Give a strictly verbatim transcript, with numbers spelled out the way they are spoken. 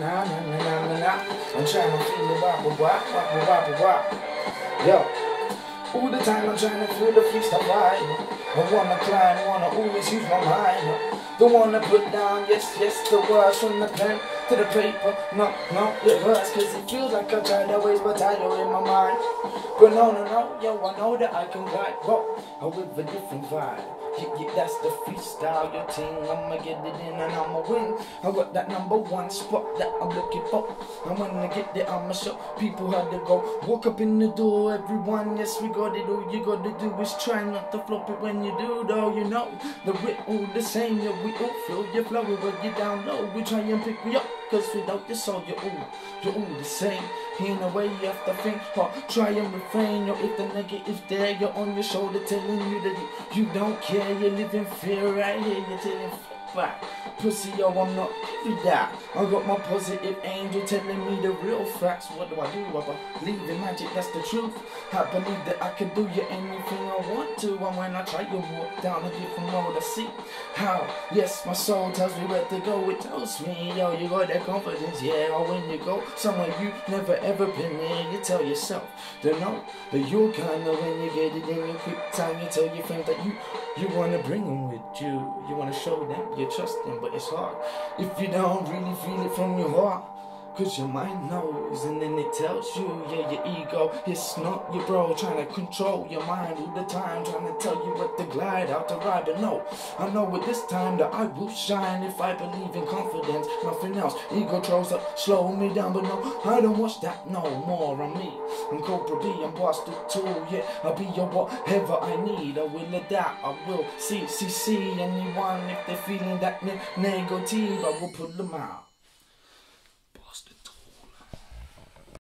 na na na na na na. I'm trying to feel the wop wop wop wop wop. Yo, all the time I'm trying to feel the freestyle vibe. I wanna climb, wanna always use my mind. Don't wanna put down, yes, yes, the words from the pen to the paper. No, no, it hurts, cause it feels like I tried to waste my time in my mind. But no, no, no, yo, I know that I can ride, but with a different vibe. Yeah, yeah, that's the freestyle, your thing. I'ma get it in and I'ma win. I got that number one spot that I'm looking for. And when I get there, I'ma show people how to go. Walk up in the door, everyone, yes, we got it. All you gotta do is try not to flop it when you do, though. You know, the we're all the same, yeah, we all feel your flow. But you down low, we try and pick me up. Cause without your soul, you're all, you're all the same. In a way you have to think, or try and refrain. Yo, if the negative's there, you're on your shoulder telling you that you, you don't care. You live in fear right here, you're telling back. Pussy, yo, I'm not with that. I got my positive angel telling me the real facts. What do I do? I believe in magic, that's the truth. I believe that I can do you anything I want to. And when I try to walk down a different road, I see how. Yes, my soul tells me where to go. It tells me, yo, you got that confidence, yeah. Or when you go somewhere you never ever been there, you tell yourself to know that you're kinda when you get it in your quick time. You tell your friends that you you wanna bring them with you. You wanna show them you trust them, but it's hard if you don't really feel it from your heart. Cause your mind knows, and then it tells you, yeah, your ego, it's not your bro, trying to control your mind all the time, trying to tell you what to glide out to ride. But no, I know at this time that I will shine if I believe in confidence, nothing else. Ego tries to slow me down, but no, I don't watch that no more. I'm me, I'm Cobra B, I'm Bastard too, yeah, I'll be your whatever I need. I will adapt, I will see, see, see anyone if they're feeling that ne negative, I will pull them out.